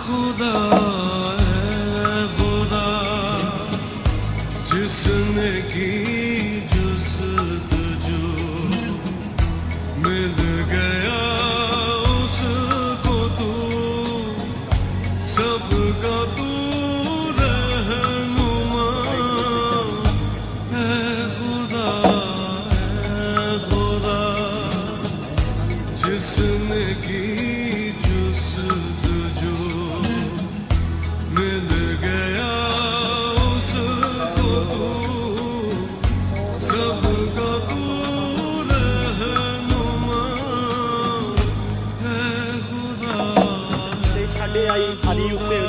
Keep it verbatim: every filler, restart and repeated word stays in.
खुदा है खुदा जिसने की जुस्तजू मिल गया उसको तू सबका तू रहनुमा है खुदा है खुदा जिसने की जुस्तजू मिल गया उसको तू सबका तू रहनुमा है खुदा ਸਾਡੇ ਆਈ ਖਾਲੀ ਉੱਤੇ